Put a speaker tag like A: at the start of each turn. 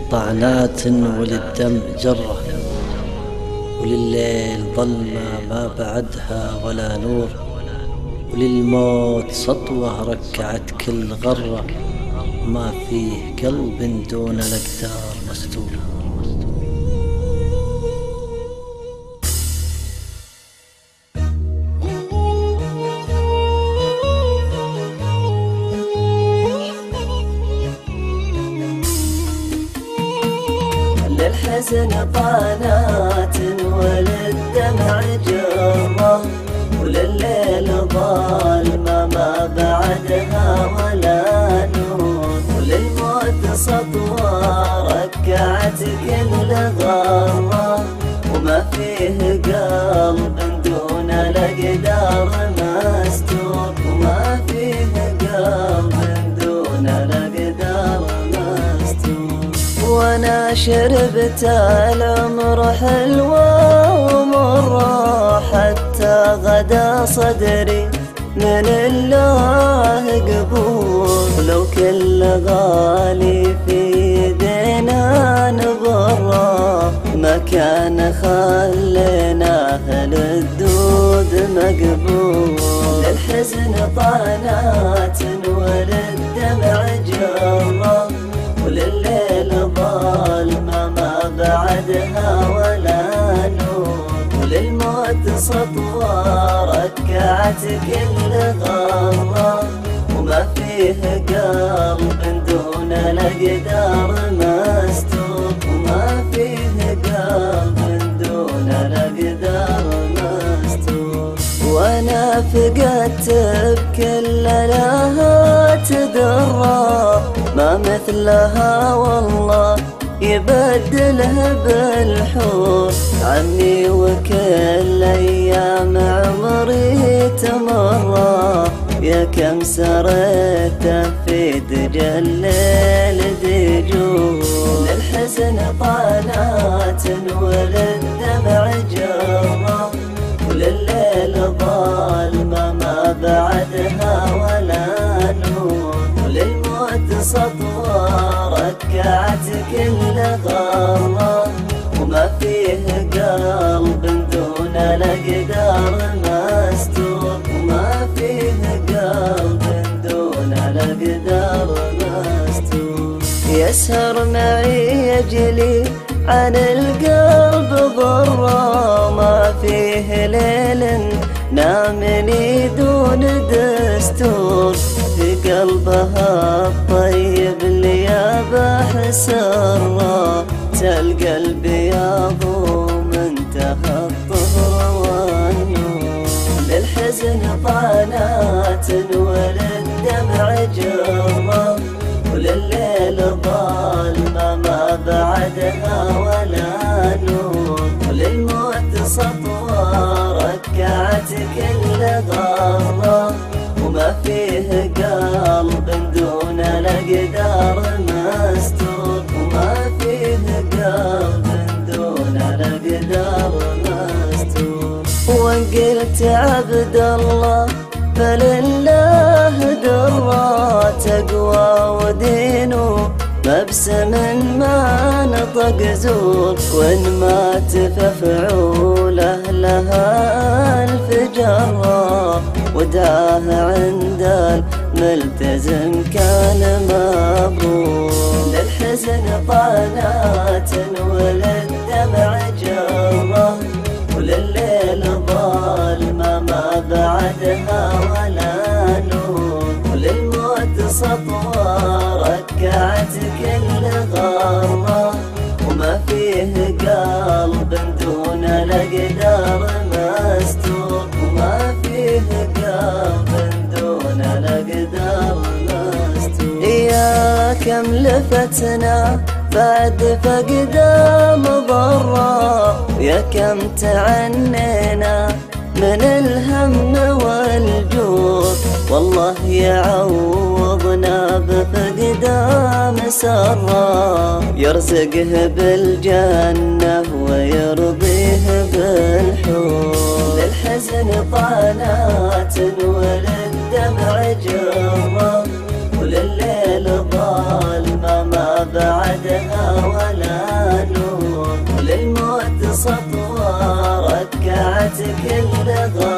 A: طعنات وللدم جرة، ولليل ظلمة ما بعدها ولا نور، وللموت سطوة ركعت كل غرة، ما فيه قلب دون الأقدار مستور.
B: للحزن طعنات وللدمع جرة، ولليل ظالمة ما بعدها ولا نور، وللموت سطوة ركعت كل غرة، وما فيه قلب دون الأقدار مستور، وما فيه قلب دون الأقدار مستور. وانا شربت العمر حلوة ومرة، حتى غدا صدري من الله قبول، لو كل غالي في يدينا نبره، ما كان خليناه للدود مقبول. للحزن طعنات وللدمع جرة، ولليل ظالمة ما بعدها ولا نور، وللموت سطوة ركعت كل غرة، وما فيه قلب دون الأقدار مستور، وما فيه قلب دون الأقدار مستور. وانا فقدت بكل لهات درة، ما مثلها والله يبدلها بالحور، عمي وكل ايام عمري تمره، يا كم سريته في دجى الليل دجور. للحزن طعنات وللدمع جرة، ولليل ظالمة ما بعدها ولا نور، وللموت سطوة ركعت كل غرة، وما فيه قلب دون الأقدار مستور، وما فيه قلب دون الأقدار مستور. يسهر معي يجلي عن القلب ضرة، ما فيه ليل نامني دون دستور، في قلبها الطيب اللي يابح سره، تلقى البياض ومنتهى الطهر والنور. للحزن طعنات وللدمع جرة، ولليل ظالمة ما بعدها ولا نور، وللموت سطوة ركعت كل غرة، وما فيه قلب دون الأقدار مستور، وما فيه قلب دون الأقدار مستور. وإن قلت عبد الله فلله درة، تقوى ودينه مبسم ما نطق زور، وإن مات ففعوله لها ألف جرة، ودعاه عند الملتزم كان مبرور. للحزن طعنات وللدمع جرة، ولليل ظالمة ما بعدها ولا نور، وللموت سطوة ركعت كل غرة، وما فيه قلب دون الأقدار مستور، وما فيه قلب دون الأقدار مستور. يا كم لفتنا بعد فقدان ضرة، يا كم تعنينا من الهم والجوع، والله يعوضنا بفقدان مسرة، يرزقه بالجنة ويرضيه بالحور. للحزن طعنات وللدمع جرة، ولليل ظالمة ما بعدها سطوة ركعت كل